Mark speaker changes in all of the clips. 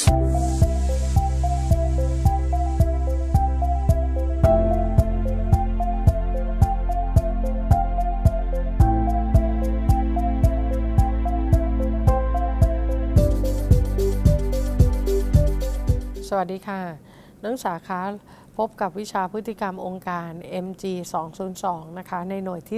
Speaker 1: สวัสดีค่ะนักศึกษาคะพบกับวิชาพฤติกรรมองค์การ MG 202นะคะในหน่วยที่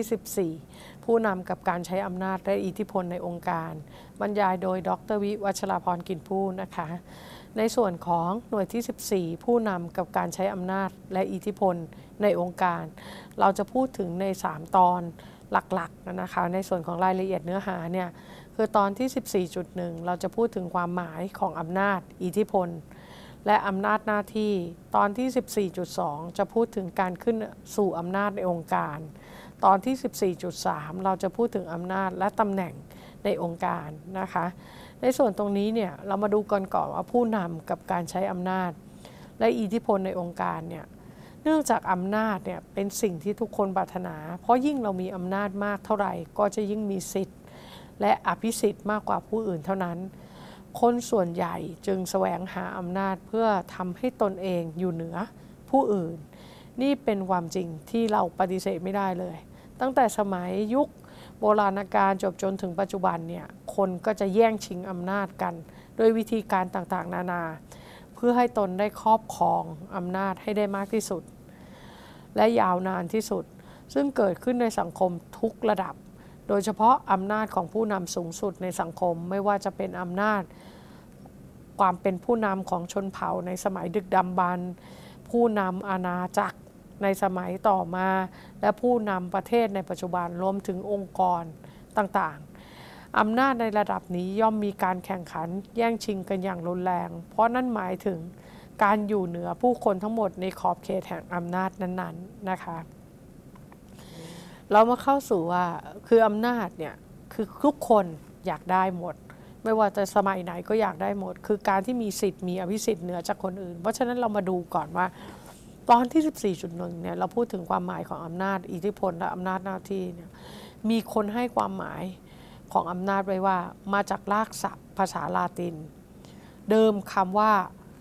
Speaker 1: 14ผู้นำกับการใช้อำนาจและอิทธิพลในองค์การบรรยายโดยดร.วิวัชราพรกลิ่นผู้นะคะในส่วนของหน่วยที่ 14ผู้นำกับการใช้อำนาจและอิทธิพลในองค์การเราจะพูดถึงใน3ตอนหลักๆนะคะในส่วนของรายละเอียดเนื้อหาเนี่ยคือตอนที่ 14.1 เราจะพูดถึงความหมายของอำนาจอิทธิพลและอำนาจหน้าที่ตอนที่ 14.2 จะพูดถึงการขึ้นสู่อำนาจในองค์การตอนที่ 14.3 เราจะพูดถึงอำนาจและตำแหน่งในองค์การนะคะในส่วนตรงนี้เนี่ยเรามาดูก่อนว่าผู้นำกับการใช้อำนาจและอิทธิพลในองค์การเนี่ยเนื่องจากอำนาจเนี่ยเป็นสิ่งที่ทุกคนปรารถนาเพราะยิ่งเรามีอำนาจมากเท่าไหร่ก็จะยิ่งมีสิทธิ์และอภิสิทธิ์มากกว่าผู้อื่นเท่านั้นคนส่วนใหญ่จึงแสวงหาอำนาจเพื่อทำให้ตนเองอยู่เหนือผู้อื่นนี่เป็นความจริงที่เราปฏิเสธไม่ได้เลยตั้งแต่สมัยยุคโบราณกาลจนถึงปัจจุบันเนี่ยคนก็จะแย่งชิงอำนาจกันโดยวิธีการต่างๆนานาเพื่อให้ตนได้ครอบครองอำนาจให้ได้มากที่สุดและยาวนานที่สุดซึ่งเกิดขึ้นในสังคมทุกระดับโดยเฉพาะอำนาจของผู้นำสูงสุดในสังคมไม่ว่าจะเป็นอำนาจความเป็นผู้นำของชนเผ่าในสมัยดึกดำบรรพ์ผู้นำอาณาจักรในสมัยต่อมาและผู้นำประเทศในปัจจุบันรวมถึงองค์กรต่างๆอำนาจในระดับนี้ย่อมมีการแข่งขันแย่งชิงกันอย่างรุนแรงเพราะนั่นหมายถึงการอยู่เหนือผู้คนทั้งหมดในขอบเขตแห่งอำนาจนั้นๆนะคะเรามาเข้าสู่ว่าคืออำนาจเนี่ยคือทุกคนอยากได้หมดไม่ว่าจะสมัยไหนก็อยากได้หมดคือการที่มีสิทธิ์มีอภิสิทธิ์เหนือจากคนอื่นเพราะฉะนั้นเรามาดูก่อนว่าตอนที่ 14.1 เนี่ยเราพูดถึงความหมายของอำนาจอิทธิพลและอำนาจหน้าที่เนี่ยมีคนให้ความหมายของอำนาจไว้ว่ามาจากรากศัพท์ภาษาลาตินเดิมคำว่า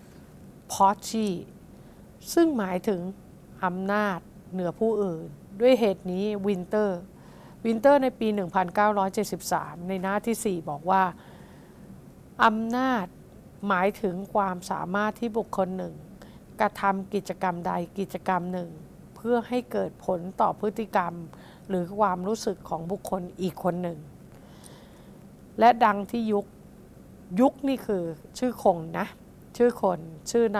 Speaker 1: pochi ซึ่งหมายถึงอำนาจเหนือผู้อื่นด้วยเหตุนี้วินเตอร์ในปี 1973 ในหน้าที่ 4 บอกว่าอำนาจหมายถึงความสามารถที่บุคคลหนึ่งกระทำกิจกรรมใดกิจกรรมหนึ่งเพื่อให้เกิดผลต่อพฤติกรรมหรือความรู้สึกของบุคคลอีกคนหนึ่งและดังที่ยุคนี่คือชื่อคนนะชื่อคนชื่อ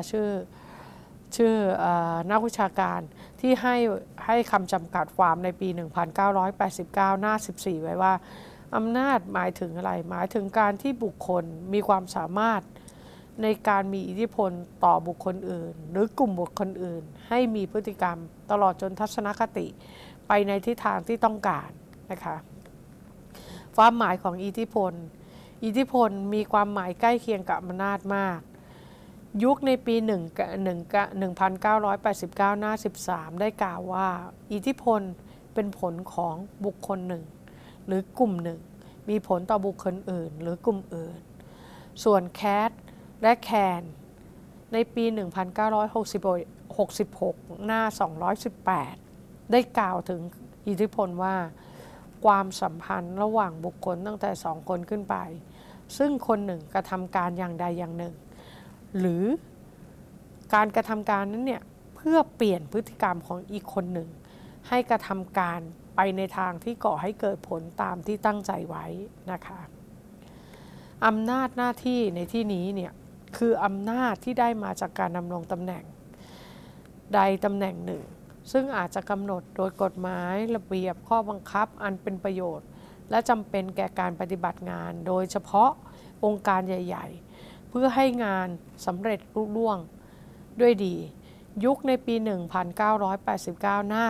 Speaker 1: นักวิชาการที่ให้คำจำกัดความในปี 1989 หน้า 14 ไว้ว่าอำนาจหมายถึงอะไรหมายถึงการที่บุคคลมีความสามารถในการมีอิทธิพลต่อบุคคลอื่นหรือกลุ่มบุคคลอื่นให้มีพฤติกรรมตลอดจนทัศนคติไปในทิศทางที่ต้องการนะคะความหมายของอิทธิพลมีความหมายใกล้เคียงกับอำนาจมากยุคในปี 1989 หน้า 13 ได้กล่าวว่าอิทธิพลเป็นผลของบุคคลหนึ่งหรือกลุ่มหนึ่งมีผลต่อบุคคลอื่นหรือกลุ่มอื่นส่วนแคทและแคนในปี 1966 หน้า 218 ได้กล่าวถึงอิทธิพลว่าความสัมพันธ์ระหว่างบุคคลตั้งแต่2 คนขึ้นไปซึ่งคนหนึ่งกระทำการอย่างใดอย่างหนึ่งหรือการกระทำการนั้นเนี่ยเพื่อเปลี่ยนพฤติกรรมของอีกคนหนึ่งให้กระทำการไปในทางที่ก่อให้เกิดผลตามที่ตั้งใจไว้นะคะอำนาจหน้าที่ในที่นี้เนี่ยคืออำนาจที่ได้มาจากการดำรงตำแหน่งใดตำแหน่งหนึ่งซึ่งอาจจะกำหนดโดยกฎหมายระเบียบข้อบังคับอันเป็นประโยชน์และจำเป็นแก่การปฏิบัติงานโดยเฉพาะองค์การใหญ่ๆเพื่อให้งานสำเร็จรุ่ล่วงด้วยดียุคในปี 1989 หน้า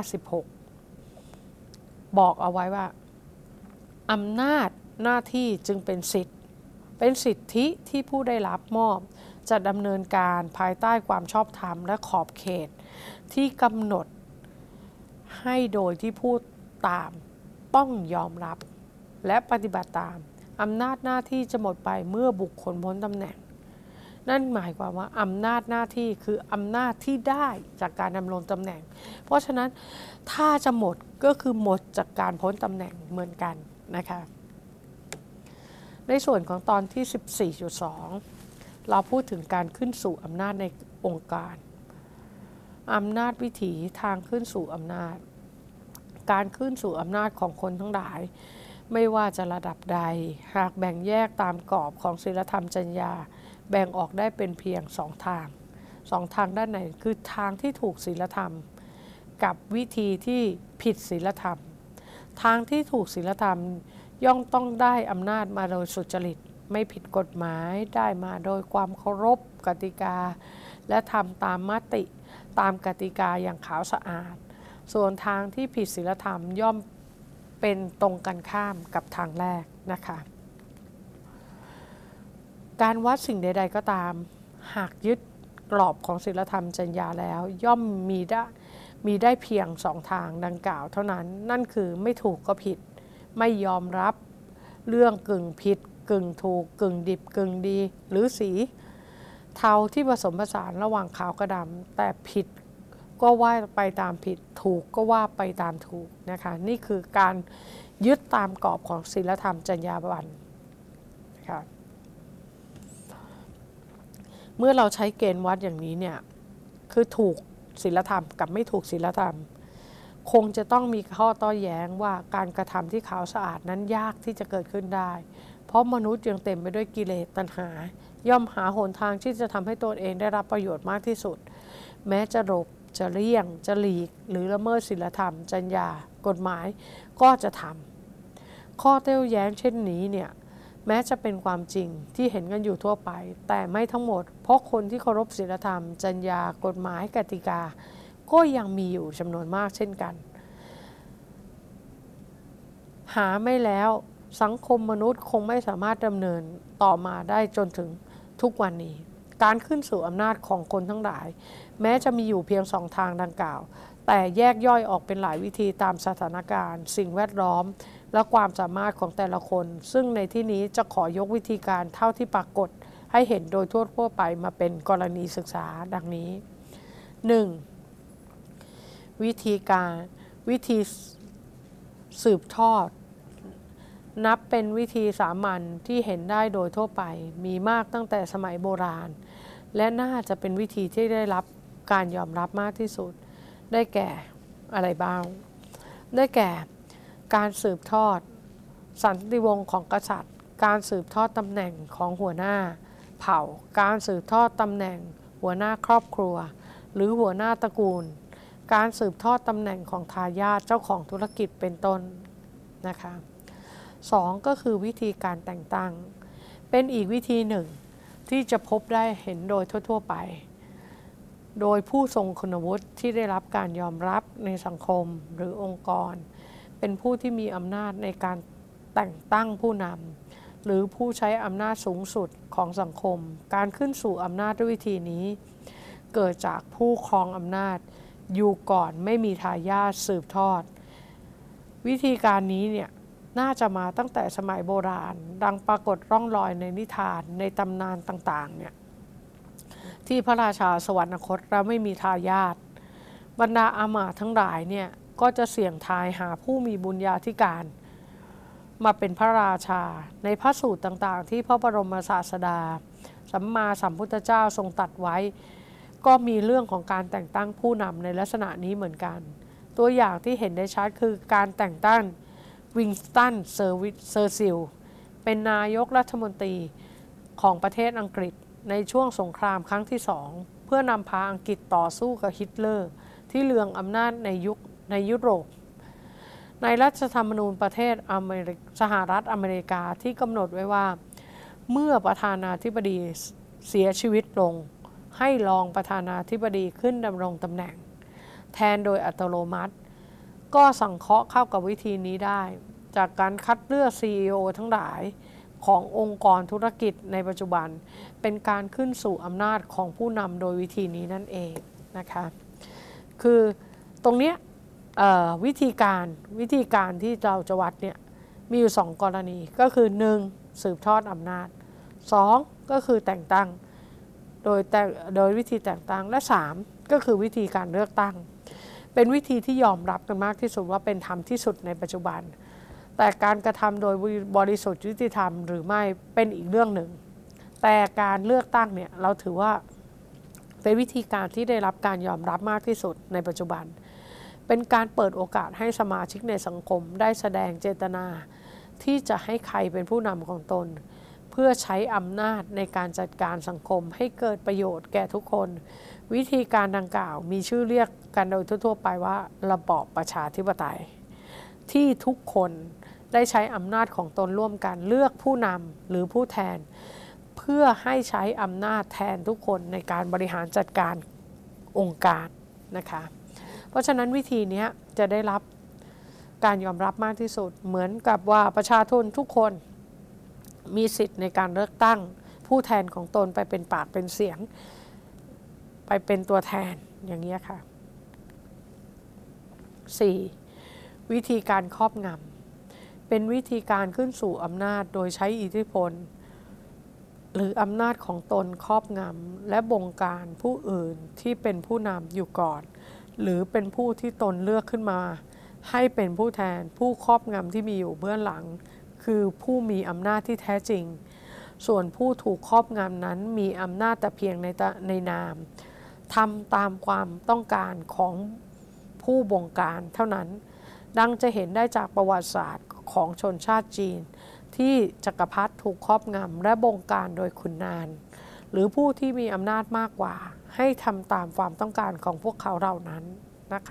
Speaker 1: 16 บอกเอาไว้ว่าอำนาจหน้าที่จึงเป็นสิทธิที่ผู้ได้รับมอบจะดำเนินการภายใต้ความชอบธรรมและขอบเขตที่กำหนดให้โดยที่ผู้ตามต้องยอมรับและปฏิบัติตามอำนาจหน้าที่จะหมดไปเมื่อบุคคลพ้นตำแหน่งนั่นหมายความว่าอำนาจหน้าที่คืออำนาจที่ได้จากการดำรงตำแหน่งเพราะฉะนั้นถ้าจะหมดก็คือหมดจากการพ้นตำแหน่งเหมือนกันนะคะในส่วนของตอนที่ 14.2 เราพูดถึงการขึ้นสู่อำนาจในองค์การอำนาจวิถีทางขึ้นสู่อำนาจการขึ้นสู่อำนาจของคนทั้งหลายไม่ว่าจะระดับใดหากแบ่งแยกตามกรอบของศีลธรรมจรรยาแบ่งออกได้เป็นเพียง2 ทางด้านไหนคือทางที่ถูกศีลธรรมกับวิธีที่ผิดศีลธรรมทางที่ถูกศีลธรรมย่อมต้องได้อำนาจมาโดยสุจริตไม่ผิดกฎหมายได้มาโดยความเคารพกติกาและทำตามมติตามกติกาอย่างขาวสะอาดส่วนทางที่ผิดศีลธรรมย่อมเป็นตรงกันข้ามกับทางแรกนะคะการวัดสิ่งใดๆก็ตามหากยึดกรอบของศีลธรรมจรรยาแล้วย่อมมีได้เพียง2 ทางดังกล่าวเท่านั้นนั่นคือไม่ถูกก็ผิดไม่ยอมรับเรื่องกึ่งผิดกึ่งถูกกึ่งดิบกึ่งดีหรือสีเทาที่ผสมผสานระหว่างขาวกับดำแต่ผิดก็ว่าไปตามผิดถูกก็ว่าไปตามถูกนะคะนี่คือการยึดตามกรอบของศีลธรรมจรรยาบรรณนะคะเมื่อเราใช้เกณฑ์วัดอย่างนี้เนี่ยคือถูกศีลธรรมกับไม่ถูกศีลธรรมคงจะต้องมีข้อโต้แย้งว่าการกระทำที่ขาวสะอาดนั้นยากที่จะเกิดขึ้นได้เพราะมนุษย์ยังเต็มไปด้วยกิเลสตัณหาย่อมหาหนทางที่จะทำให้ตนเองได้รับประโยชน์มากที่สุดแม้จะหลบจะเลี่ยงจะหลีกหรือละเมิดศีลธรรมจรรยากฎหมายก็จะทำข้อโต้แย้งเช่นนี้เนี่ยแม้จะเป็นความจริงที่เห็นกันอยู่ทั่วไปแต่ไม่ทั้งหมดเพราะคนที่เคารพศีลธรรมจรรยากฎหมายกติกาก็ยังมีอยู่จำนวนมากเช่นกันหาไม่แล้วสังคมมนุษย์คงไม่สามารถดำเนินต่อมาได้จนถึงทุกวันนี้การขึ้นสู่อำนาจของคนทั้งหลายแม้จะมีอยู่เพียง2 ทางดังกล่าวแต่แยกย่อยออกเป็นหลายวิธีตามสถานการณ์สิ่งแวดล้อมและความสามารถของแต่ละคนซึ่งในที่นี้จะขอยกวิธีการเท่าที่ปรากฏให้เห็นโดยทั่วไปมาเป็นกรณีศึกษาดังนี้ 1. วิธีสืบทอดนับเป็นวิธีสามัญที่เห็นได้โดยทั่วไปมีมากตั้งแต่สมัยโบราณและน่าจะเป็นวิธีที่ได้รับการยอมรับมากที่สุดได้แก่อะไรบ้างได้แก่การสืบทอดสันติวงศ์ของกษัตริย์การสืบทอดตำแหน่งของหัวหน้าเผ่าการสืบทอดตำแหน่งหัวหน้าครอบครัวหรือหัวหน้าตระกูลการสืบทอดตำแหน่งของทายาทเจ้าของธุรกิจเป็นต้นนะคะ2ก็คือวิธีการแต่งตั้งเป็นอีกวิธีหนึ่งที่จะพบได้เห็นโดยทั่วไปโดยผู้ทรงคุณวุฒิที่ได้รับการยอมรับในสังคมหรือองค์กรเป็นผู้ที่มีอำนาจในการแต่งตั้งผู้นำหรือผู้ใช้อำนาจสูงสุดของสังคมการขึ้นสู่อำนาจด้วยวิธีนี้เกิดจากผู้ครองอำนาจอยู่ก่อนไม่มีทายาทสืบทอดวิธีการนี้เนี่ยน่าจะมาตั้งแต่สมัยโบราณดังปรากฏร่องรอยในนิทานในตำนานต่างๆเนี่ยที่พระราชาสวรรคตแล้วไม่มีทายาทบรรดาอามาตย์ทั้งหลายเนี่ยก็จะเสี่ยงทายหาผู้มีบุญญาธิการมาเป็นพระราชาในพระสูตรต่างๆที่พระบรมศาสดาสัมมาสัมพุทธเจ้าทรงตรัสไว้ก็มีเรื่องของการแต่งตั้งผู้นำในลักษณะนี้เหมือนกันตัวอย่างที่เห็นได้ชัดคือการแต่งตั้งวิงสตันเซอร์ซิลเป็นนายกรัฐมนตรีของประเทศอังกฤษในช่วงสงครามครั้งที่2เพื่อนำพาอังกฤษต่อสู้กับฮิตเลอร์ที่เลืองอำนาจในยุโรปในรัฐธรรมนูญประเทศสหรัฐอเมริกาที่กำหนดไว้ว่าเมื่อประธานาธิบดีเสียชีวิตลงให้รองประธานาธิบดีขึ้นดำรงตำแหน่งแทนโดยอัตโนมัติก็สังเคราะห์เข้ากับวิธีนี้ได้จากการคัดเลือก CEO ทั้งหลายขององค์กรธุรกิจในปัจจุบันเป็นการขึ้นสู่อำนาจของผู้นำโดยวิธีนี้นั่นเองนะคะคือตรงนี้วิธีการที่เราจะวัดเนี่ยมีอยู่2กรณีก็คือ1สืบทอดอำนาจ2ก็คือแต่งตั้งโดยวิธีแต่งตั้งและ3ก็คือวิธีการเลือกตั้งเป็นวิธีที่ยอมรับกันมากที่สุดว่าเป็นธรรมที่สุดในปัจจุบันแต่การกระทำโดยบริสุทธิ์ยุติธรรมหรือไม่เป็นอีกเรื่องหนึ่งแต่การเลือกตั้งเนี่ยเราถือว่าเป็นวิธีการที่ได้รับการยอมรับมากที่สุดในปัจจุบันเป็นการเปิดโอกาสให้สมาชิกในสังคมได้แสดงเจตนาที่จะให้ใครเป็นผู้นำของตนเพื่อใช้อำนาจในการจัดการสังคมให้เกิดประโยชน์แก่ทุกคนวิธีการดังกล่าวมีชื่อเรียกกันโดยทั่วๆไปว่าระบอบประชาธิปไตยที่ทุกคนได้ใช้อำนาจของตนร่วมกันเลือกผู้นำหรือผู้แทนเพื่อให้ใช้อำนาจแทนทุกคนในการบริหารจัดการองค์การนะคะเพราะฉะนั้นวิธีนี้จะได้รับการยอมรับมากที่สุดเหมือนกับว่าประชาชนทุกคนมีสิทธิ์ในการเลือกตั้งผู้แทนของตนไปเป็นปากเป็นเสียงไปเป็นตัวแทนอย่างนี้ค่ะ 4. วิธีการครอบงำเป็นวิธีการขึ้นสู่อำนาจโดยใช้อิทธิพลหรืออำนาจของตนครอบงำและบงการผู้อื่นที่เป็นผู้นำอยู่ก่อนหรือเป็นผู้ที่ตนเลือกขึ้นมาให้เป็นผู้แทนผู้ครอบงำที่มีอยู่เบื้องหลังคือผู้มีอำนาจที่แท้จริงส่วนผู้ถูกครอบงำนั้นมีอำนาจแต่เพียงในนามทำตามความต้องการของผู้บงการเท่านั้นดังจะเห็นได้จากประวัติศาสตร์ของชนชาติจีนที่จักรพรรดิถูกครอบงำและบงการโดยขุนนางหรือผู้ที่มีอำนาจมากกว่าให้ทำตามความต้องการของพวกเขาเหล่านั้นนะคะ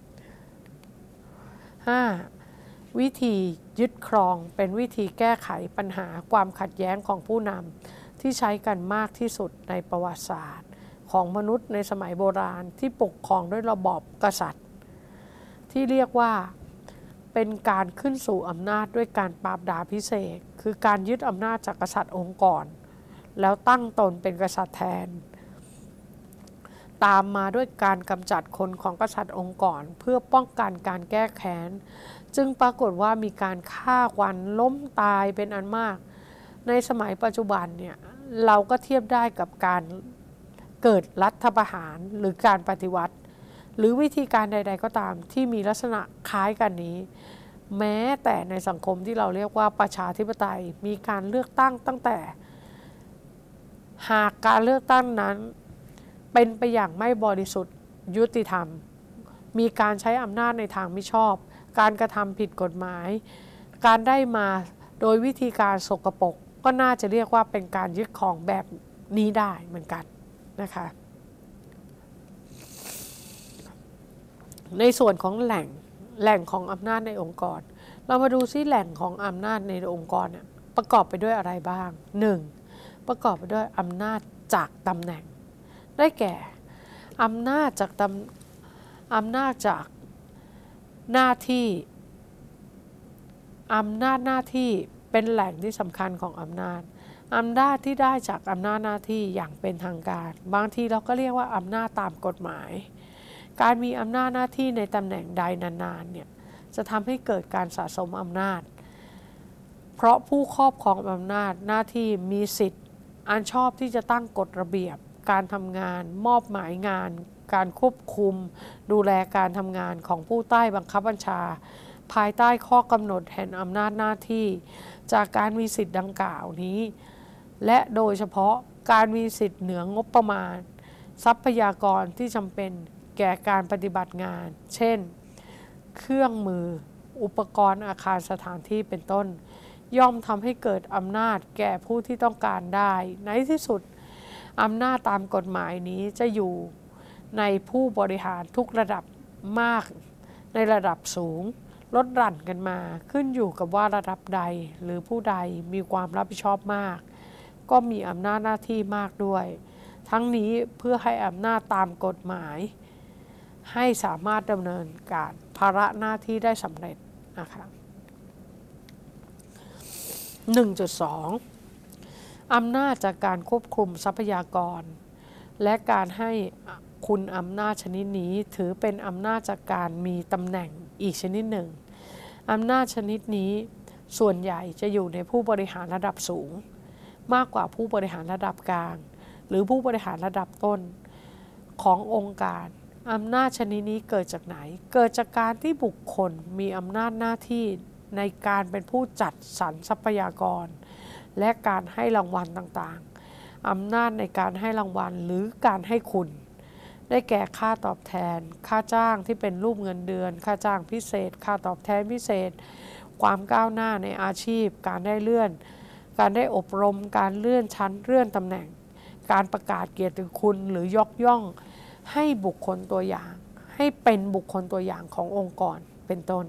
Speaker 1: 5. วิธียึดครองเป็นวิธีแก้ไขปัญหาความขัดแย้งของผู้นำที่ใช้กันมากที่สุดในประวัติศาสตร์ของมนุษย์ในสมัยโบราณที่ปกครองด้วยระบอบกษัตริย์ที่เรียกว่าเป็นการขึ้นสู่อำนาจด้วยการปราบดาพิเศษคือการยึดอำนาจจากกษัตริย์องค์ก่อนแล้วตั้งตนเป็นกษัตริย์แทนตามมาด้วยการกำจัดคนของกษัตริย์องค์ก่อนเพื่อป้องกันการแก้แค้นจึงปรากฏว่ามีการฆ่ากันล้มตายเป็นอันมากในสมัยปัจจุบันเนี่ยเราก็เทียบได้กับการเกิดรัฐประหารหรือการปฏิวัติหรือวิธีการใดๆก็ตามที่มีลักษณะคล้ายกันนี้แม้แต่ในสังคมที่เราเรียกว่าประชาธิปไตยมีการเลือกตั้งตั้งแต่หากการเลือกตั้งนั้นเป็นไปอย่างไม่บริสุทธิ์ยุติธรรมมีการใช้อำนาจในทางมิชอบการกระทำผิดกฎหมายการได้มาโดยวิธีการสกปรกก็น่าจะเรียกว่าเป็นการยึดครองแบบนี้ได้เหมือนกันนะคะในส่วนของแหล่งของอำนาจในองค์กรเรามาดูซิแหล่งของอำนาจในองค์กรเนี่ยประกอบไปด้วยอะไรบ้าง 1. ประกอบไปด้วยอำนาจจากตำแหน่งได้แก่อำนาจจากหน้าที่หน้าที่เป็นแหล่งที่สำคัญของอำนาจที่ได้จากอำนาจหน้าที่อย่างเป็นทางการบางทีเราก็เรียกว่าอำนาจตามกฎหมายการมีอำนาจหน้าที่ในตำแหน่งใดนานๆเนี่ยจะทำให้เกิดการสะสมอำนาจเพราะผู้ครอบครองอำนาจหน้าที่มีสิทธิ์อันชอบที่จะตั้งกฎระเบียบการทำงานมอบหมายงานการควบคุมดูแลการทำงานของผู้ใต้บังคับบัญชาภายใต้ข้อกำหนดแห่งอำนาจหน้าที่จากการมีสิทธิ์ดังกล่าวนี้และโดยเฉพาะการมีสิทธิ์เหนืองบประมาณทรัพยากรที่จำเป็นแก่การปฏิบัติงานเช่นเครื่องมืออุปกรณ์อาคารสถานที่เป็นต้นย่อมทำให้เกิดอำนาจแก่ผู้ที่ต้องการได้ในที่สุดอำนาจตามกฎหมายนี้จะอยู่ในผู้บริหารทุกระดับมากในระดับสูงลดหลั่นกันมาขึ้นอยู่กับว่าระดับใดหรือผู้ใดมีความรับผิดชอบมากก็มีอำนาจหน้าที่มากด้วยทั้งนี้เพื่อให้อำนาจตามกฎหมายให้สามารถดำเนินการภาระหน้าที่ได้สำเร็จนะคะ 1.2 อำนาจจากการควบคุมทรัพยากรและการให้คุณอำนาจชนิดนี้ถือเป็นอำนาจจากการมีตำแหน่งอีกชนิดหนึ่งอำนาจชนิดนี้ส่วนใหญ่จะอยู่ในผู้บริหารระดับสูงมากกว่าผู้บริหารระดับกลางหรือผู้บริหารระดับต้นขององค์การอำนาจชนิดนี้เกิดจากไหนเกิดจากการที่บุคคลมีอำนาจหน้าที่ในการเป็นผู้จัดสรรทรัพยากรและการให้รางวัลต่างๆอำนาจในการให้รางวัลหรือการให้คุณได้แก่ค่าตอบแทนค่าจ้างที่เป็นรูปเงินเดือนค่าจ้างพิเศษค่าตอบแทนพิเศษความก้าวหน้าในอาชีพการได้เลื่อนการได้อบรมการเลื่อนชั้นเลื่อนตำแหน่งการประกาศเกียรติคุณหรือยกย่องให้บุคคลตัวอย่างให้เป็นบุคคลตัวอย่างขององค์กรเป็นต้น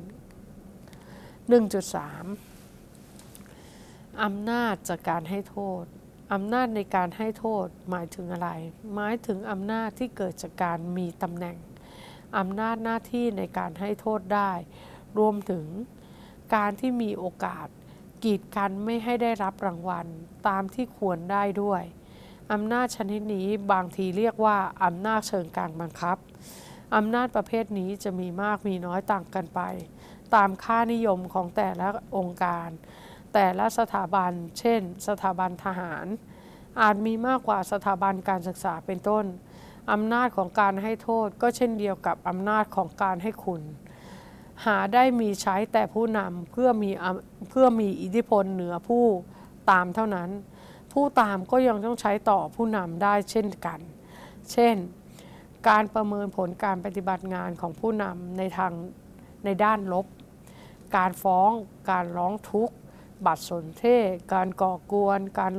Speaker 1: 1.3 อำนาจจากการให้โทษอำนาจในการให้โทษหมายถึงอะไรหมายถึงอำนาจที่เกิดจากการมีตำแหน่งอำนาจหน้าที่ในการให้โทษได้รวมถึงการที่มีโอกาสกีดกันไม่ให้ได้รับรางวัลตามที่ควรได้ด้วยอำนาจชนิดนี้บางทีเรียกว่าอำนาจเชิงการบังคับอำนาจประเภทนี้จะมีมากมีน้อยต่างกันไปตามค่านิยมของแต่ละองค์การแต่ละสถาบันเช่นสถาบันทหารอาจมีมากกว่าสถาบันการศึกษาเป็นต้นอำนาจของการให้โทษก็เช่นเดียวกับอำนาจของการให้คุณหาได้มีใช้แต่ผู้นำเพื่อมีอิทธิพลเหนือผู้ตามเท่านั้นผู้ตามก็ยังต้องใช้ต่อผู้นำได้เช่นกันเช่นการประเมินผลการปฏิบัติงานของผู้นำในด้านลบการฟ้องการร้องทุกข์บัตรสนเทศการก่อกวนการ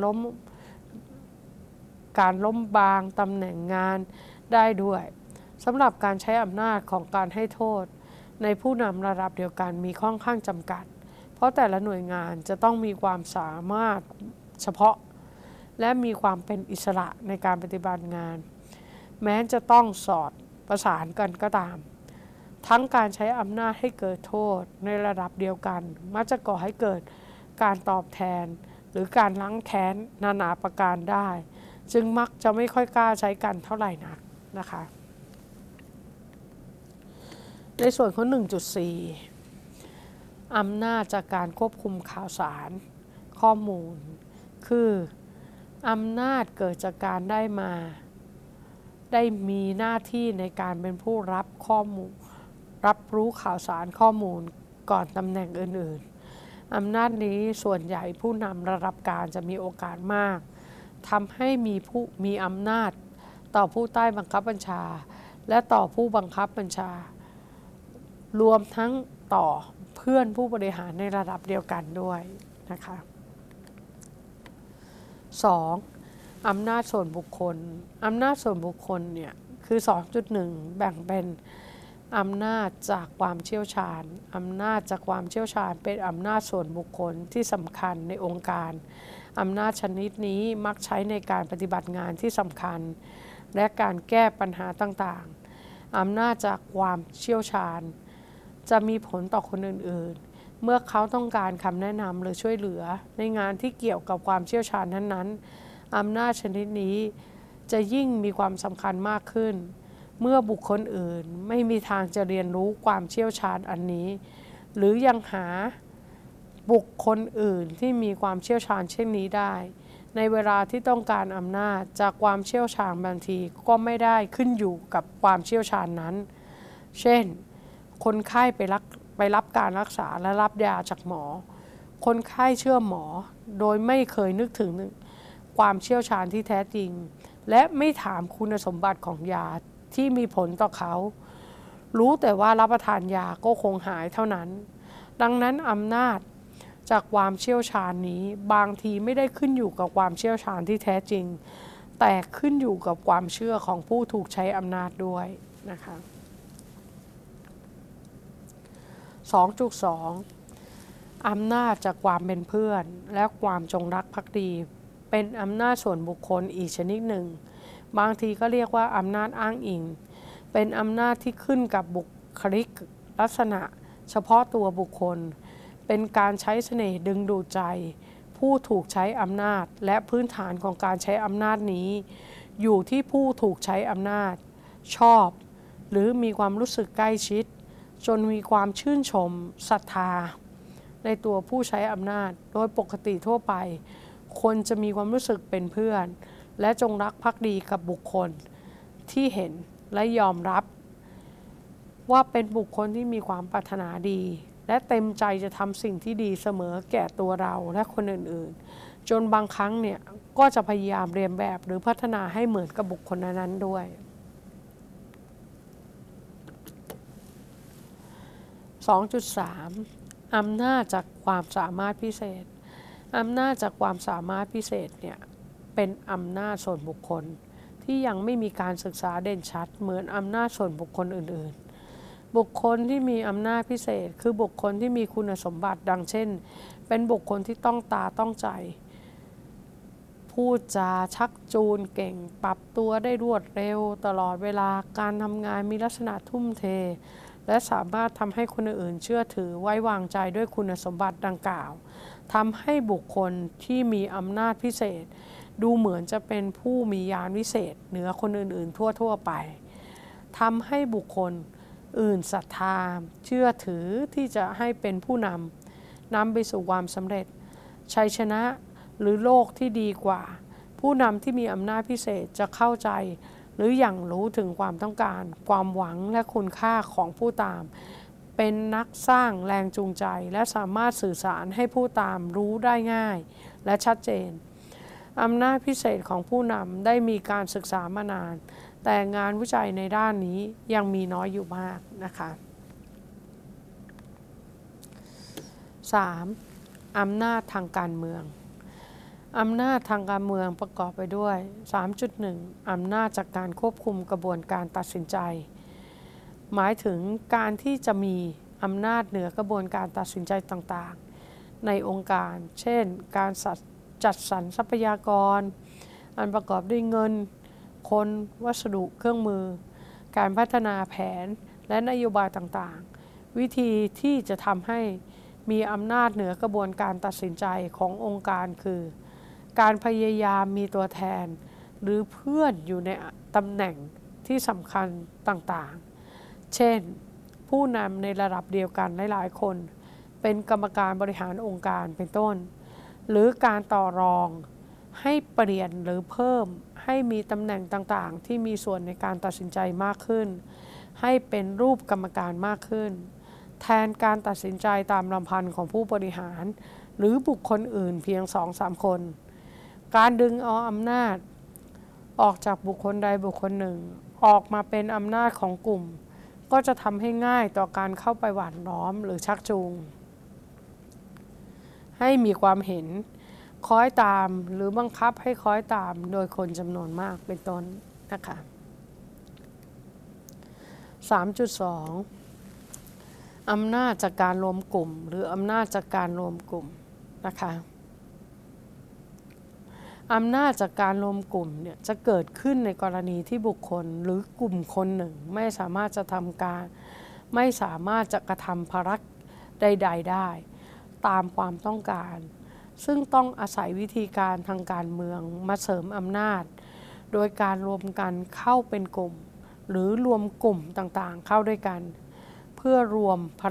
Speaker 1: ล้มบางตำแหน่งงานได้ด้วยสำหรับการใช้อำนาจของการให้โทษในผู้นำระดับเดียวกันมีค่อนข้างจำกัดเพราะแต่ละหน่วยงานจะต้องมีความสามารถเฉพาะและมีความเป็นอิสระในการปฏิบัติงานแม้จะต้องสอดประสานกันก็ตามทั้งการใช้อำนาจให้เกิดโทษในระดับเดียวกันมักจะก่อให้เกิดการตอบแทนหรือการล้างแค้นนานาประการได้จึงมักจะไม่ค่อยกล้าใช้กันเท่าไหร่นักนะคะในส่วนของ 1.4 อำนาจจากการควบคุมข่าวสารข้อมูลคืออำนาจเกิดจากการได้มีหน้าที่ในการเป็นผู้รับข้อมูลรับรู้ข่าวสารข้อมูลก่อนตำแหน่งอื่นๆอำนาจนี้ส่วนใหญ่ผู้นำระดับการจะมีโอกาสมากทำให้มีอำนาจต่อผู้ใต้บังคับบัญชาและต่อผู้บังคับบัญชารวมทั้งต่อเพื่อนผู้บริหารในระดับเดียวกันด้วยนะคะ2. อำนาจส่วนบุคคลอำนาจส่วนบุคคลเนี่ยคือ 2.1 แบ่งเป็นอำนาจจากความเชี่ยวชาญอำนาจจากความเชี่ยวชาญเป็นอำนาจส่วนบุคคลที่สำคัญในองค์การอำนาจชนิดนี้มักใช้ในการปฏิบัติงานที่สำคัญและการแก้ปัญหาต่างๆอำนาจจากความเชี่ยวชาญจะมีผลต่อคนอื่นๆเมื่อเขาต้องการคำแนะนำหรือช่วยเหลือในงานที่เกี่ยวกับความเชี่ยวชาญนั้นๆอำนาจชนิดนี้จะยิ่งมีความสำคัญมากขึ้นเมื่อบุคคลอื่นไม่มีทางจะเรียนรู้ความเชี่ยวชาญอันนี้หรือยังหาบุคคลอื่นที่มีความเชี่ยวชาญเช่นนี้ได้ในเวลาที่ต้องการอำนาจจากความเชี่ยวชาญบางทีก็ไม่ได้ขึ้นอยู่กับความเชี่ยวชาญนั้นเช่นคนไข้ไปรับการรักษาและรับยาจากหมอคนไข้เชื่อหมอโดยไม่เคยนึกถึงความเชี่ยวชาญที่แท้จริงและไม่ถามคุณสมบัติของยาที่มีผลต่อเขารู้แต่ว่ารับประทานยาก็คงหายเท่านั้นดังนั้นอำนาจจากความเชี่ยวชาญนี้บางทีไม่ได้ขึ้นอยู่กับความเชี่ยวชาญที่แท้จริงแต่ขึ้นอยู่กับความเชื่อของผู้ถูกใช้อำนาจด้วยนะคะ 2.2 อำนาจจากความเป็นเพื่อนและความจงรักภักดีเป็นอำนาจส่วนบุคคลอีกชนิดหนึ่งบางทีก็เรียกว่าอำนาจอ้างอิงเป็นอำนาจที่ขึ้นกับบุคลิกลักษณะเฉพาะตัวบุคคลเป็นการใช้เสน่ห์ดึงดูดใจผู้ถูกใช้อำนาจและพื้นฐานของการใช้อำนาจนี้อยู่ที่ผู้ถูกใช้อำนาจชอบหรือมีความรู้สึกใกล้ชิดจนมีความชื่นชมศรัทธาในตัวผู้ใช้อำนาจโดยปกติทั่วไปคนจะมีความรู้สึกเป็นเพื่อนและจงรักภักดีกับบุคคลที่เห็นและยอมรับว่าเป็นบุคคลที่มีความปรารถนาดีและเต็มใจจะทำสิ่งที่ดีเสมอแก่ตัวเราและคนอื่นๆจนบางครั้งเนี่ยก็จะพยายามเรียนแบบหรือพัฒนาให้เหมือนกับบุคคลนั้นๆด้วย 2.3 อำนาจจากความสามารถพิเศษอำนาจจากความสามารถพิเศษเนี่ยเป็นอำนาจส่วนบุคคลที่ยังไม่มีการศึกษาเด่นชัดเหมือนอำนาจส่วนบุคคลอื่นๆบุคคลที่มีอำนาจพิเศษคือบุคคลที่มีคุณสมบัติดังเช่นเป็นบุคคลที่ต้องตาต้องใจพูดจาชักจูงเก่งปรับตัวได้รวดเร็วตลอดเวลาการทำงานมีลักษณะทุ่มเทและสามารถทำให้คนอื่นเชื่อถือไว้วางใจด้วยคุณสมบัติดังกล่าวทำให้บุคคลที่มีอำนาจพิเศษดูเหมือนจะเป็นผู้มีญาณวิเศษเหนือคนอื่นๆทั่วไปทำให้บุคคลอื่นศรัทธาเชื่อถือที่จะให้เป็นผู้นำไปสู่ความสำเร็จชัยชนะหรือโลกที่ดีกว่าผู้นำที่มีอำนาจพิเศษจะเข้าใจหรืออย่างรู้ถึงความต้องการความหวังและคุณค่าของผู้ตามเป็นนักสร้างแรงจูงใจและสามารถสื่อสารให้ผู้ตามรู้ได้ง่ายและชัดเจนอำนาจพิเศษของผู้นำได้มีการศึกษามานานแต่งานวิจัยในด้านนี้ยังมีน้อยอยู่มากนะคะ 3. อำนาจทางการเมืองอำนาจทางการเมืองประกอบไปด้วย 3.1 อำนาจจากการควบคุมกระบวนการตัดสินใจหมายถึงการที่จะมีอำนาจเหนือกระบวนการตัดสินใจต่างๆในองค์การเช่นการจัดสรรทรัพยากรอันประกอบด้วยเงินคนวัสดุเครื่องมือการพัฒนาแผนและนโยบายต่างๆวิธีที่จะทำให้มีอำนาจเหนือกระบวนการตัดสินใจขององค์การคือการพยายามมีตัวแทนหรือเพื่อนอยู่ในตำแหน่งที่สำคัญต่างๆเช่นผู้นำในระดับเดียวกันหลายๆคนเป็นกรรมการบริหารองค์การเป็นต้นหรือการต่อรองให้เปลี่ยนหรือเพิ่มให้มีตำแหน่งต่างๆที่มีส่วนในการตัดสินใจมากขึ้นให้เป็นรูปกรรมการมากขึ้นแทนการตัดสินใจตามลำพังของผู้บริหารหรือบุคคลอื่นเพียง 2-3 คนการดึงเอาอำนาจออกจากบุคคลใดบุคคลหนึ่งออกมาเป็นอำนาจของกลุ่มก็จะทำให้ง่ายต่อการเข้าไปหว่านล้อมหรือชักจูงให้มีความเห็นคล้อยตามหรือบังคับให้คล้อยตามโดยคนจำนวนมากเป็นต้นนะคะ 3.2 อำนาจจากการรวมกลุ่มหรืออำนาจจากการรวมกลุ่มนะคะอำนาจจากการรวมกลุ่มเนี่ยจะเกิดขึ้นในกรณีที่บุคคลหรือกลุ่มคนหนึ่งไม่สามารถจะกระทำภารกิจใดๆได้ตามความต้องการซึ่งต้องอาศัยวิธีการทางการเมืองมาเสริมอำนาจโดยการรวมกันเข้าเป็นกลุ่มหรือรวมกลุ่มต่างๆเข้าด้วยกันเพื่อรวมพ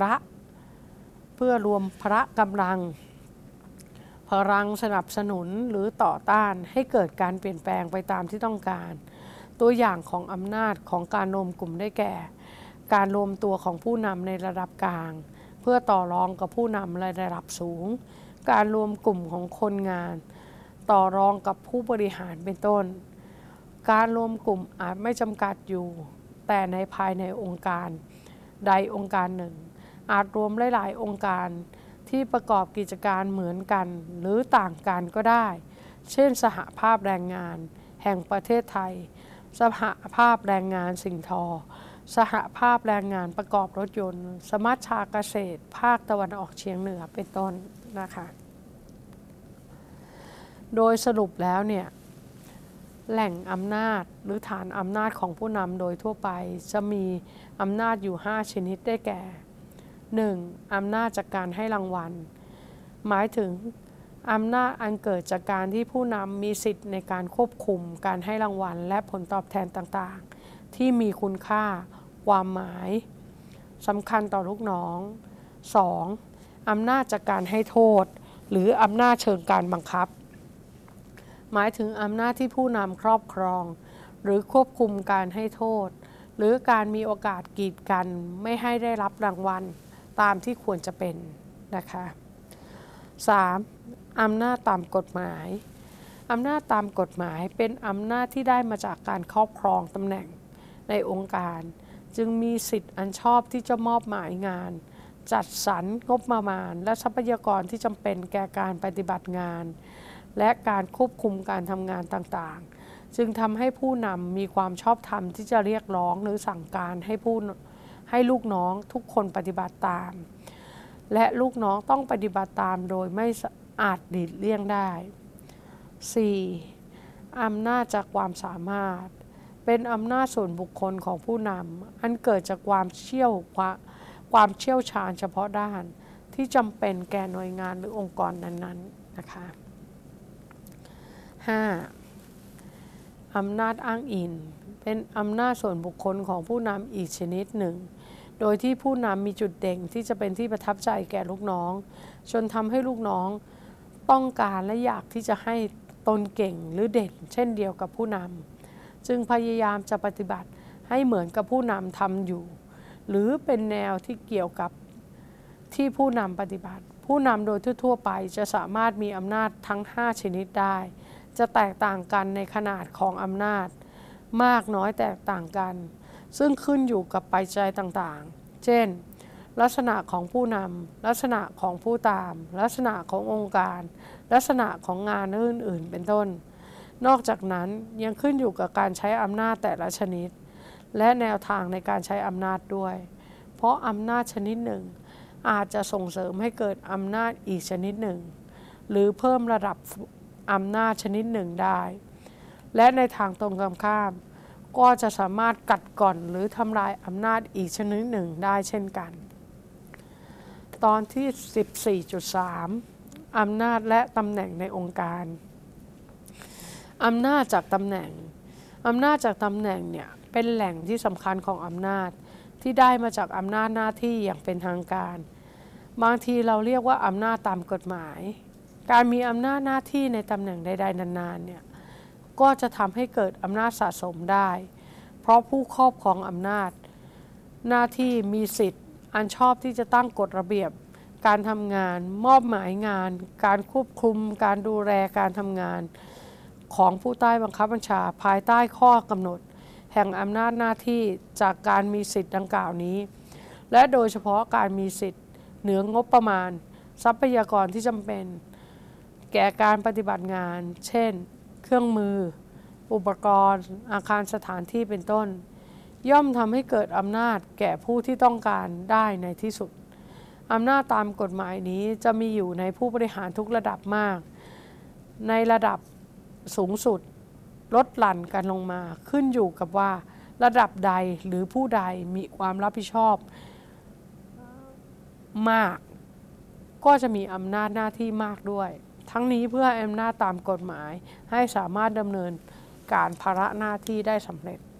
Speaker 1: ละกำลังพลังสนับสนุนหรือต่อต้านให้เกิดการเปลี่ยนแปลงไปตามที่ต้องการตัวอย่างของอำนาจของการรวมกลุ่มได้แก่การรวมตัวของผู้นำในระดับกลางเพื่อต่อรองกับผู้นำในระดับสูงการรวมกลุ่มของคนงานต่อรองกับผู้บริหารเป็นต้นการรวมกลุ่มอาจไม่จำกัดอยู่แต่ในภายในองค์การใดองค์การหนึ่งอาจรวมหลายๆองค์การที่ประกอบกิจการเหมือนกันหรือต่างกันก็ได้เช่นสหภาพแรงงานแห่งประเทศไทยสหภาพแรงงานสิ่งทอสหภาพแรงงานประกอบรถยนต์สมัชชาเกษตรภาคตะวันออกเฉียงเหนือเป็นต้นนะคะโดยสรุปแล้วเนี่ยแหล่งอำนาจหรือฐานอำนาจของผู้นำโดยทั่วไปจะมีอำนาจอยู่5ชนิดได้แก่ 1. อำนาจจากการให้รางวัลหมายถึงอำนาจอันเกิดจากการที่ผู้นำมีสิทธิ์ในการควบคุมการให้รางวัลและผลตอบแทนต่างๆที่มีคุณค่าความหมายสำคัญต่อลูกน้อง 2. อำนาจจากการให้โทษหรืออำนาจเชิงการบังคับหมายถึงอำนาจที่ผู้นำครอบครองหรือควบคุมการให้โทษหรือการมีโอกาสกีดกันไม่ให้ได้รับรางวัลตามที่ควรจะเป็นนะคะ 3. อำนาจตามกฎหมายอำนาจตามกฎหมายเป็นอำนาจที่ได้มาจากการครอบครองตำแหน่งในองค์การจึงมีสิทธิอันชอบที่จะมอบหมายงานจัดสรรงบประมาณและทรัพยากรที่จำเป็นแก่การปฏิบัติงานและการควบคุมการทำงานต่างๆจึงทำให้ผู้นำมีความชอบธรรมที่จะเรียกร้องหรือสั่งการให้ลูกน้องทุกคนปฏิบัติตามและลูกน้องต้องปฏิบัติตามโดยไม่อาจหลีกเลี่ยงได้ 4. อำนาจจากความสามารถเป็นอำนาจส่วนบุคคลของผู้นำอันเกิดจากความเชี่ยวชาญเฉพาะด้านที่จำเป็นแก่หน่วยงานหรือองค์กรนั้นๆนะคะ 5. อำนาจอ้างอิงเป็นอำนาจส่วนบุคคลของผู้นำอีกชนิดหนึ่งโดยที่ผู้นำมีจุดเด่นที่จะเป็นที่ประทับใจแก่ลูกน้องจนทำให้ลูกน้องต้องการและอยากที่จะให้ตนเก่งหรือเด่นเช่นเดียวกับผู้นำจึงพยายามจะปฏิบัติให้เหมือนกับผู้นำทำอยู่หรือเป็นแนวที่เกี่ยวกับที่ผู้นำปฏิบัติผู้นำโดยทั่วไปจะสามารถมีอำนาจทั้ง5ชนิดได้จะแตกต่างกันในขนาดของอำนาจมากน้อยแตกต่างกันซึ่งขึ้นอยู่กับปัจจัยต่างๆเช่นลักษณะของผู้นำลักษณะของผู้ตามลักษณะขององค์การลักษณะของงานอื่นๆเป็นต้นนอกจากนั้นยังขึ้นอยู่กับการใช้อำนาจแต่ละชนิดและแนวทางในการใช้อำนาจด้วยเพราะอำนาจชนิดหนึ่งอาจจะส่งเสริมให้เกิดอำนาจอีกชนิดหนึ่งหรือเพิ่มระดับอำนาจชนิดหนึ่งได้และในทางตรงกันข้ามก็จะสามารถกัดก่อนหรือทำลายอำนาจอีกชนิดหนึ่งได้เช่นกันตอนที่ 14.3 อำนาจและตำแหน่งในองค์การอำนาจจากตำแหน่งเนี่ยเป็นแหล่งที่สำคัญของอำนาจที่ได้มาจากอำนาจหน้าที่อย่างเป็นทางการบางทีเราเรียกว่าอำนาจตามกฎหมายการมีอำนาจหน้าที่ในตำแหน่งใดๆนานๆเนี่ยก็จะทำให้เกิดอำนาจสะสมได้เพราะผู้ครอบครองอำนาจหน้าที่มีสิทธิ์อันชอบที่จะตั้งกฎระเบียบการทำงานมอบหมายงานการควบคุมการดูแลการทำงานของผู้ใต้บังคับบัญชาภายใต้ข้อกำหนดแห่งอำนาจหน้าที่จากการมีสิทธิ์ดังกล่าวนี้และโดยเฉพาะการมีสิทธิ์เหนืองบประมาณทรัพยากรที่จำเป็นแก่การปฏิบัติงานเช่นเครื่องมืออุปกรณ์อาคารสถานที่เป็นต้นย่อมทำให้เกิดอำนาจแก่ผู้ที่ต้องการได้ในที่สุดอำนาจตามกฎหมายนี้จะมีอยู่ในผู้บริหารทุกระดับมากในระดับสูงสุดลดหลั่นกันลงมาขึ้นอยู่กับว่าระดับใดหรือผู้ใดมีความรับผิดชอบมากก็จะมีอำนาจหน้าที่มากด้วยทั้งนี้เพื่ออำนาจตามกฎหมายให้สามารถดำเนินการภาระหน้าที่ได้สำเร็จ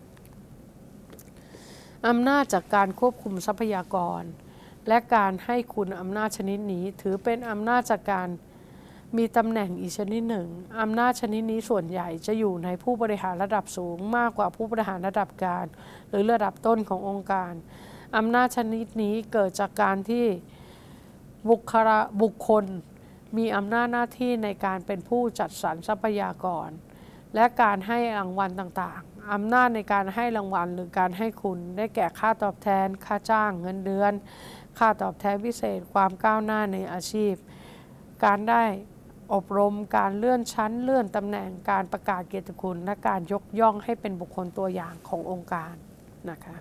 Speaker 1: อำนาจจากการควบคุมทรัพยากรและการให้คุณอำนาจชนิดนี้ถือเป็นอำนาจจากการมีตำแหน่งอีกชนิดหนึ่งอำนาจชนิดนี้ส่วนใหญ่จะอยู่ในผู้บริหารระดับสูงมากกว่าผู้บริหารระดับกลางหรือระดับต้นขององค์การอำนาจชนิดนี้เกิดจากการที่บุคคลมีอำนาจหน้าที่ในการเป็นผู้จัดสรรทรัพยากรและการให้รางวัลต่างๆอำนาจในการให้รางวัลหรือการให้คุณได้แก่ค่าตอบแทนค่าจ้างเงินเดือนค่าตอบแทนพิเศษความก้าวหน้าในอาชีพการได้อบรมการเลื่อนชั้นเลื่อนตำแหน่งการประกาศเกียรติคุณและการยกย่องให้เป็นบุคคลตัวอย่างขององค์การนะคะ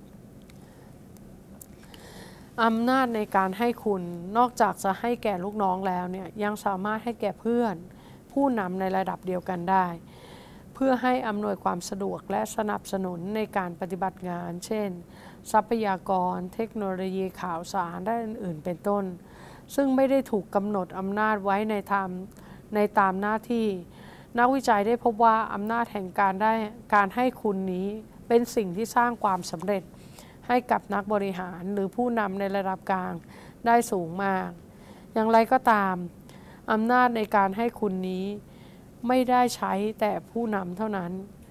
Speaker 1: อำนาจในการให้คุณนอกจากจะให้แก่ลูกน้องแล้วเนี่ยยังสามารถให้แก่เพื่อนผู้นำในระดับเดียวกันได้เพื่อให้อำนวยความสะดวกและสนับสนุนในการปฏิบัติงานเช่นทรัพยากรเทคโนโลยีข่าวสารและอื่นๆเป็นต้นซึ่งไม่ได้ถูกกำหนดอำนาจไว้ในตามหน้าที่นักวิจัยได้พบว่าอำนาจแห่งการให้คุณนี้เป็นสิ่งที่สร้างความสำเร็จให้กับนักบริหารหรือผู้นำในระดับกลางได้สูงมากอย่างไรก็ตามอำนาจในการให้คุณนี้ไม่ได้ใช้แต่ผู้นำเท่านั้น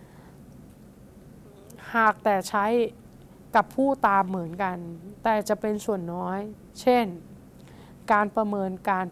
Speaker 1: หากแต่ใช้กับผู้ตามเหมือนกันแต่จะเป็นส่วนน้อยเช่นการประเมิน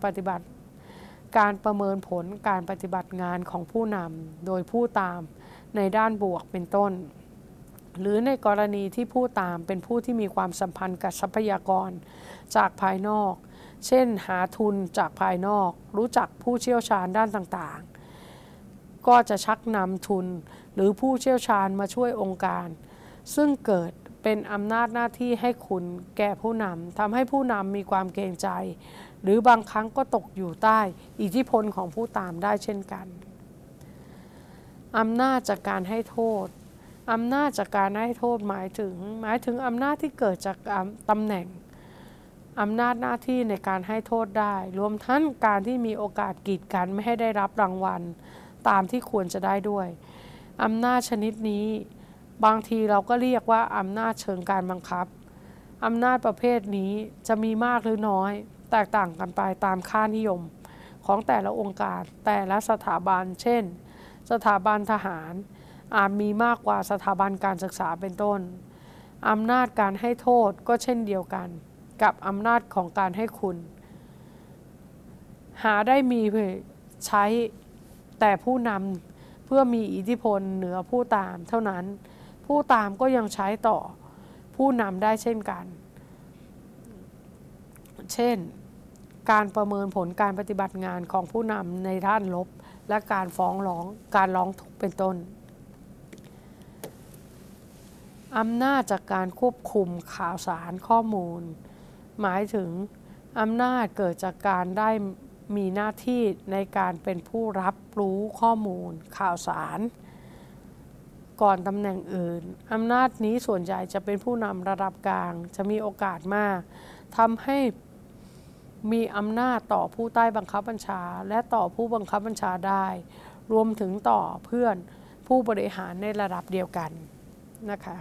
Speaker 1: ผลการปฏิบัติงานของผู้นำโดยผู้ตามในด้านบวกเป็นต้นหรือในกรณีที่ผู้ตามเป็นผู้ที่มีความสัมพันธ์กับทรัพยากรจากภายนอกเช่นหาทุนจากภายนอกรู้จักผู้เชี่ยวชาญด้านต่างๆก็จะชักนำทุนหรือผู้เชี่ยวชาญมาช่วยองค์การซึ่งเกิดเป็นอำนาจหน้าที่ให้คุณแก่ผู้นำทำให้ผู้นำมีความเกรงใจหรือบางครั้งก็ตกอยู่ใต้อิทธิพลของผู้ตามได้เช่นกันอำนาจจากการให้โทษอำนาจจากการให้โทษหมายถึงอำนาจที่เกิดจากตำแหน่งอำนาจหน้าที่ในการให้โทษได้รวมทั้งการที่มีโอกาสกีดกันไม่ให้ได้รับรางวัลตามที่ควรจะได้ด้วยอำนาจชนิดนี้บางทีเราก็เรียกว่าอำนาจเชิงการบังคับอำนาจประเภทนี้จะมีมากหรือน้อยแตกต่างกันไปตามค่านิยมของแต่ละองค์การแต่ละสถาบันเช่นสถาบันทหารอาจมีมากกว่าสถาบันการศึกษาเป็นต้นอำนาจการให้โทษก็เช่นเดียวกันกับอำนาจของการให้คุณหาได้มีใช้แต่ผู้นำเพื่อมีอิทธิพลเหนือผู้ตามเท่านั้นผู้ตามก็ยังใช้ต่อผู้นำได้เช่นกันเช่นการประเมินผลการปฏิบัติงานของผู้นำในด้านลบและการฟ้องร้องการร้องทุกข์เป็นต้นอำนาจจากการควบคุมข่าวสารข้อมูลหมายถึงอำนาจเกิดจากการได้มีหน้าที่ในการเป็นผู้รับรู้ข้อมูลข่าวสารก่อนตำแหน่งอื่นอำนาจนี้ส่วนใหญ่จะเป็นผู้นำระดับกลางจะมีโอกาสมากทำให้มีอำนาจต่อผู้ใต้บังคับบัญชาและต่อผู้บังคับบัญชาได้รวมถึงต่อเพื่อนผู้บริหารในระดับเดียวกันนะคะ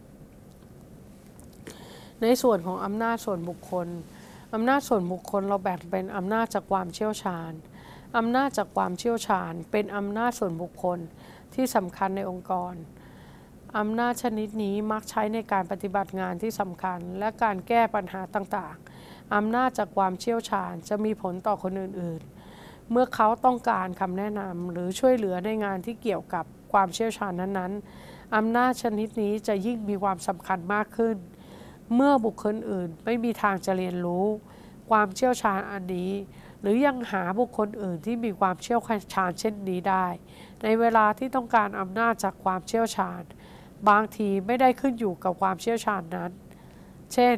Speaker 1: ในส่วนของอำนาจส่วนบุคคลอำนาจส่วนบุคคลเราแบ่งเป็นอำนาจจากความเชี่ยวชาญอำนาจจากความเชี่ยวชาญเป็นอำนาจส่วนบุคคลที่สำคัญในองค์กรอำนาจชนิดนี้มักใช้ในการปฏิบัติงานที่สำคัญและการแก้ปัญหาต่างๆอำนาจจากความเชี่ยวชาญจะมีผลต่อคนอื่นๆเมื่อเขาต้องการคำแนะนำหรือช่วยเหลือในงานที่เกี่ยวกับความเชี่ยวชาญนั้นๆอำนาจชนิดนี้จะยิ่งมีความสำคัญมากขึ้นเมื่อบุคคลอื่นไม่มีทางจะเรียนรู้ความเชี่ยวชาญอันนี้หรือยังหาบุคคลอื่นที่มีความเชี่ยวชาญเช่นนี้ได้ในเวลาที่ต้องการอำนาจจากความเชี่ยวชาญบางทีไม่ได้ขึ้นอยู่กับความเชี่ยวชาญนั้นเช่น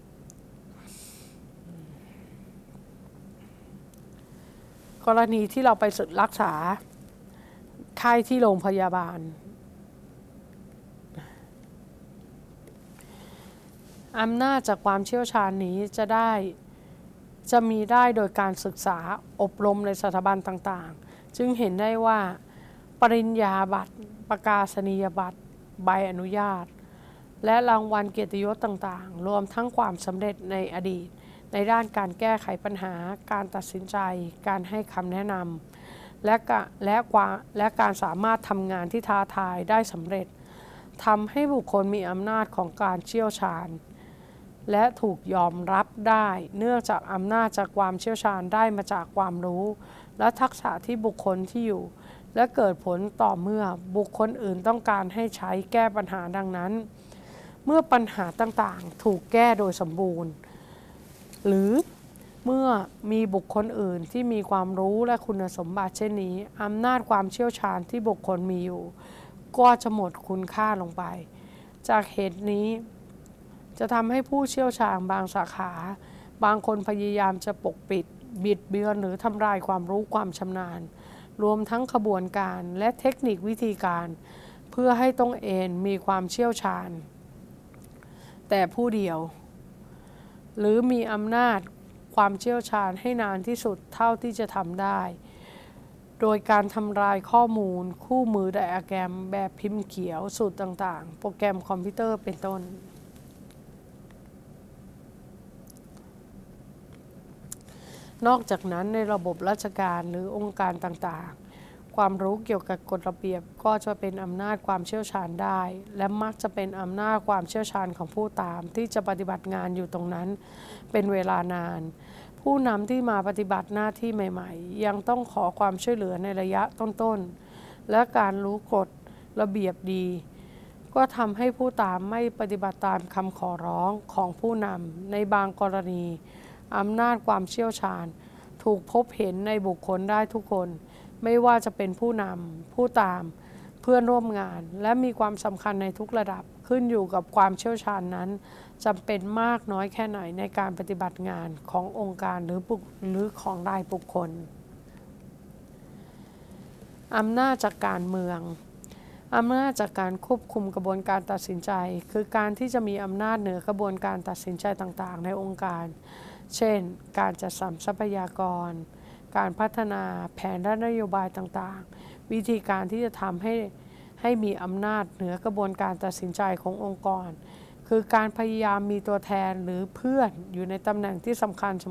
Speaker 1: กรณีที่เราไปรักษาไข้ที่โรงพยาบาลอำนาจจากความเชี่ยวชาญนี้จะมีได้โดยการศึกษาอบรมในสถาบันต่างๆจึงเห็นได้ว่าปริญญาบัตรประกาศนียบัตรใบอนุญาตและรางวัลเกียรติยศต่างๆรวมทั้งความสำเร็จในอดีตในด้านการแก้ไขปัญหาการตัดสินใจการให้คำแนะนำและการสามารถทำงานที่ท้าทายได้สำเร็จทำให้บุคคลมีอำนาจของการเชี่ยวชาญและถูกยอมรับได้เนื่องจากอำนาจจากความเชี่ยวชาญได้มาจากความรู้และทักษะที่บุคคลที่อยู่และเกิดผลต่อเมื่อบุคคลอื่นต้องการให้ใช้แก้ปัญหาดังนั้นเมื่อปัญหาต่างๆถูกแก้โดยสมบูรณ์หรือเมื่อมีบุคคลอื่นที่มีความรู้และคุณสมบัติเช่นนี้อำนาจความเชี่ยวชาญที่บุคคลมีอยู่ก็จะหมดคุณค่าลงไปจากเหตุนี้จะทำให้ผู้เชี่ยวชาญบางสาขาบางคนพยายามจะปกปิดบิดเบือนหรือทำลายความรู้ความชำนาญรวมทั้งขบวนการและเทคนิควิธีการเพื่อให้ตนเองมีความเชี่ยวชาญแต่ผู้เดียวหรือมีอำนาจความเชี่ยวชาญให้นานที่สุดเท่าที่จะทำได้โดยการทำลายข้อมูลคู่มือไดอะแกรมแบบพิมพ์เขียวสูตรต่างๆโปรแกรมคอมพิวเตอร์เป็นต้นนอกจากนั้นในระบบราชการหรือองค์การต่างๆความรู้เกี่ยวกับกฎระเบียบก็จะเป็นอำนาจความเชี่ยวชาญได้และมักจะเป็นอำนาจความเชี่ยวชาญของผู้ตามที่จะปฏิบัติงานอยู่ตรงนั้นเป็นเวลานานผู้นำที่มาปฏิบัติหน้าที่ใหม่ๆยังต้องขอความช่วยเหลือในระยะต้นๆและการรู้กฎระเบียบดีก็ทำให้ผู้ตามไม่ปฏิบัติตามคำขอร้องของผู้นำในบางกรณีอำนาจความเชี่ยวชาญถูกพบเห็นในบุคคลได้ทุกคนไม่ว่าจะเป็นผู้นำผู้ตามเพื่อนร่วมงานและมีความสำคัญในทุกระดับขึ้นอยู่กับความเชี่ยวชาญนั้นจำเป็นมากน้อยแค่ไหนในการปฏิบัติงานขององค์การหรือของรายบุคคลอำนาจจากการเมืองอำนาจจากการควบคุมกระบวนการตัดสินใจคือการที่จะมีอำนาจเหนือกระบวนการตัดสินใจต่างๆในองค์การเช่นการจัดสรรทรัพยากรการพัฒนาแผนและนโยบายต่างๆวิธีการที่จะทำให้มีอำนาจเหนือกระบวนการตัดสินใจขององค์กรคือการพยายามมีตัวแทนหรือเพื่อนอยู่ในตำแหน่งที่สำคัญ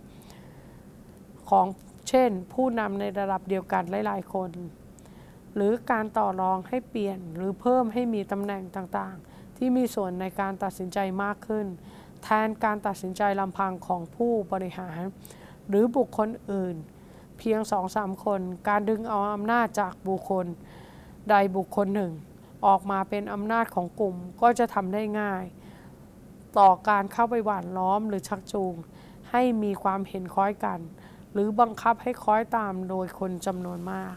Speaker 1: ของเช่นผู้นำในระดับเดียวกันหลายๆคนหรือการต่อรองให้เปลี่ยนหรือเพิ่มให้มีตำแหน่งต่างๆที่มีส่วนในการตัดสินใจมากขึ้นแทนการตัดสินใจลำพังของผู้บริหารหรือบุคคลอื่นเพียง 2-3 คนการดึงเอาอำนาจจากบุคคลใดบุคคลหนึ่งออกมาเป็นอำนาจของกลุ่มก็จะทำได้ง่ายต่อการเข้าไปหว่านล้อมหรือชักจูงให้มีความเห็นคล้อยกันหรือบังคับให้คล้อยตามโดยคนจำนวนมาก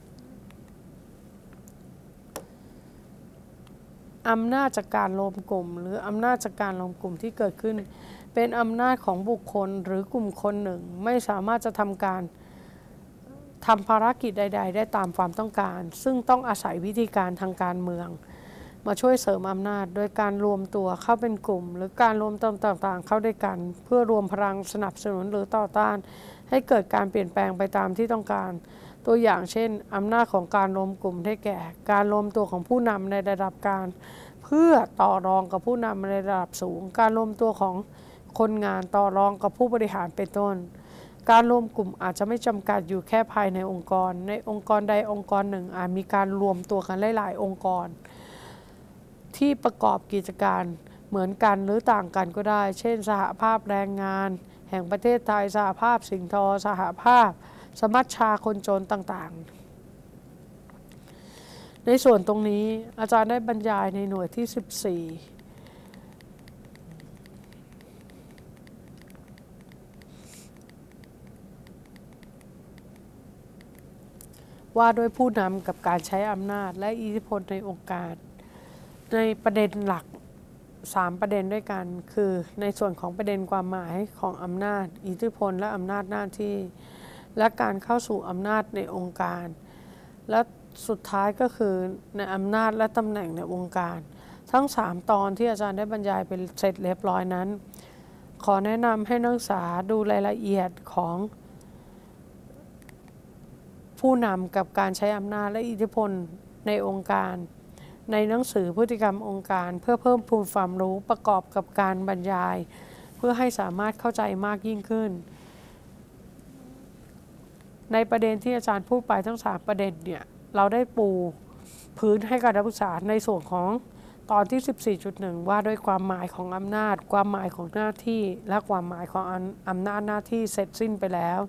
Speaker 1: อำนาจจากการรวมกลุ่มหรืออำนาจจากการรวมกลุ่มที่เกิดขึ้นเป็นอำนาจของบุคคลหรือกลุ่มคนหนึ่งไม่สามารถจะทำภารกิจใดๆได้ตามความต้องการซึ่งต้องอาศัยวิธีการทางการเมืองมาช่วยเสริมอำนาจโดยการรวมตัวเข้าเป็นกลุ่มหรือการรวมตัวต่างๆเข้าด้วยกันเพื่อรวมพลังสนับสนุนหรือต่อต้านให้เกิดการเปลี่ยนแปลงไปตามที่ต้องการตัวอย่างเช่นอำนาจของการรวมกลุ่มได้แก่การรวมตัวของผู้นำในระดับกลางเพื่อต่อรองกับผู้นำในระดับสูงการรวมตัวของคนงานต่อรองกับผู้บริหารเป็นต้นการรวมกลุ่มอาจจะไม่จำกัดอยู่แค่ภายในองค์กรในองค์กรใดองค์กรหนึ่งอาจมีการรวมตัวกันหลายๆองค์กรที่ประกอบกิจการเหมือนกันหรือต่างกันก็ได้เช่นสหภาพแรงงานแห่งประเทศไทยสหภาพสิ่งทอสหภาพสมัชชาคนจนต่างๆในส่วนตรงนี้อาจารย์ได้บรรยายในหน่วยที่ 14ว่าด้วยผู้นำกับการใช้อำนาจและอิทธิพลในองค์การในประเด็นหลัก3ประเด็นด้วยกันคือในส่วนของประเด็นความหมายของอำนาจอิทธิพลและอำนาจหน้าที่และการเข้าสู่อำนาจในองค์การและสุดท้ายก็คือในอำนาจและตำแหน่งในองค์การทั้ง3ตอนที่อาจารย์ได้บรรยายเป็นเสร็จเรียบร้อยนั้นขอแนะนำให้นักศึกษาดูรายละเอียดของผู้นำกับการใช้อำนาจและอิทธิพลในองค์การในหนังสือพฤติกรรมองค์การเพื่อเพิ่มพูนความรู้ประกอบกับการบรรยายเพื่อให้สามารถเข้าใจมากยิ่งขึ้นในประเด็นที่อาจารย์พูดไปทั้ง3ประเด็นเนี่ยเราได้ปูพื้นให้กับนักศึกษาในส่วนของตอนที่ 14.1 ว่าด้วยความหมายของอำนาจความหมายของหน้าที่และความหมายของอำนาจหน้าที่เสร็จสิ้นไปแล้ว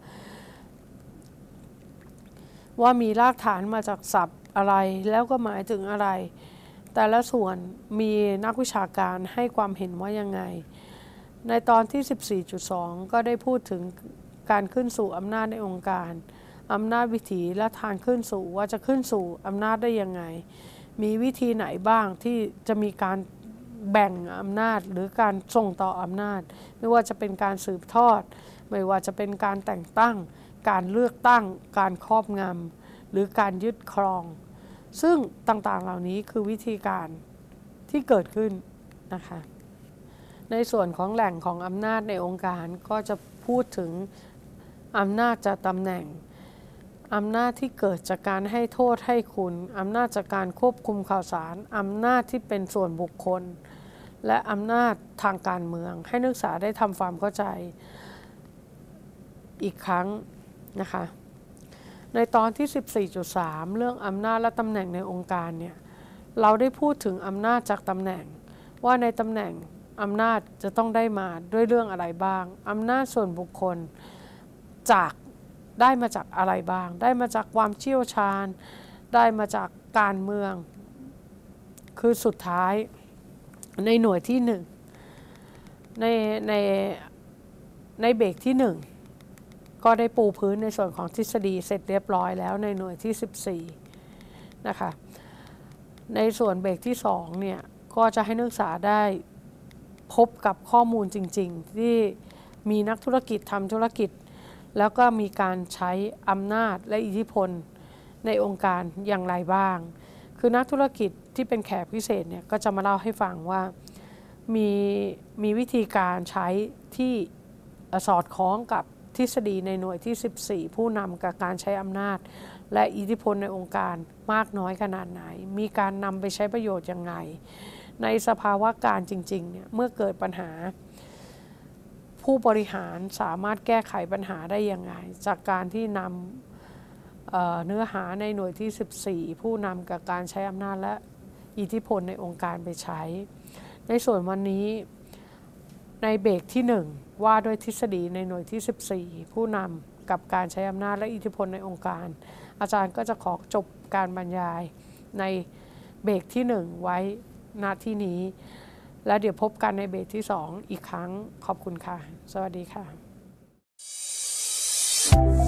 Speaker 1: ว่ามีรากฐานมาจากศัพท์อะไรแล้วก็หมายถึงอะไรแต่ละส่วนมีนักวิชาการให้ความเห็นว่ายังไงในตอนที่ 14.2 ก็ได้พูดถึงการขึ้นสู่อำนาจในองค์การอำนาจวิถีและทางขึ้นสู่ว่าจะขึ้นสู่อำนาจได้ยังไงมีวิธีไหนบ้างที่จะมีการแบ่งอำนาจหรือการส่งต่ออำนาจไม่ว่าจะเป็นการสืบทอดไม่ว่าจะเป็นการแต่งตั้งการเลือกตั้งการครอบงำหรือการยึดครองซึ่งต่างๆเหล่านี้คือวิธีการที่เกิดขึ้นนะคะในส่วนของแหล่งของอำนาจในองค์การก็จะพูดถึงอำนาจจากตำแหน่งอำนาจที่เกิดจากการให้โทษให้คุณอำนาจจากการควบคุมข่าวสารอำนาจที่เป็นส่วนบุคคลและอำนาจทางการเมืองให้นักศึกษาได้ทำความเข้าใจอีกครั้งนะคะในตอนที่ 14.3 เรื่องอำนาจและตำแหน่งในองค์การเนี่ยเราได้พูดถึงอำนาจจากตำแหน่งว่าในตำแหน่งอำนาจจะต้องได้มาด้วยเรื่องอะไรบ้างอำนาจส่วนบุคคลได้มาจากอะไรบ้างได้มาจากความเชี่ยวชาญได้มาจากการเมืองคือสุดท้ายในหน่วยที่1ในเบรกที่1ก็ได้ปูพื้นในส่วนของทฤษฎีเสร็จเรียบร้อยแล้วในหน่วยที่14นะคะในส่วนเบรกที่2เนี่ยก็จะให้นักศึกษาได้พบกับข้อมูลจริงๆที่มีนักธุรกิจทำธุรกิจแล้วก็มีการใช้อำนาจและอิทธิพลในองค์การอย่างไรบ้างคือนักธุรกิจที่เป็นแขกพิเศษเนี่ยก็จะมาเล่าให้ฟังว่ามีวิธีการใช้ที่สอดคล้องกับทฤษฎีในหน่วยที่14ผู้นำกับการใช้อำนาจและอิทธิพลในองค์การมากน้อยขนาดไหนมีการนำไปใช้ประโยชน์ยังไงในสภาวะการจริงๆเนี่ยเมื่อเกิดปัญหาผู้บริหารสามารถแก้ไขปัญหาได้ยังไงจากการที่นำเนื้อหาในหน่วยที่14ผู้นำกับการใช้อำนาจและอิทธิพลในองค์การไปใช้ในส่วนวันนี้ในเบรกที่1ว่าด้วยทฤษฎีในหน่วยที่14ผู้นำกับการใช้อำนาจและอิทธิพลในองค์การอาจารย์ก็จะขอจบการบรรยายในเบรกที่1ไว้ณที่นี้และเดี๋ยวพบกันในเบรกที่2อีกครั้งขอบคุณค่ะสวัสดีค่ะ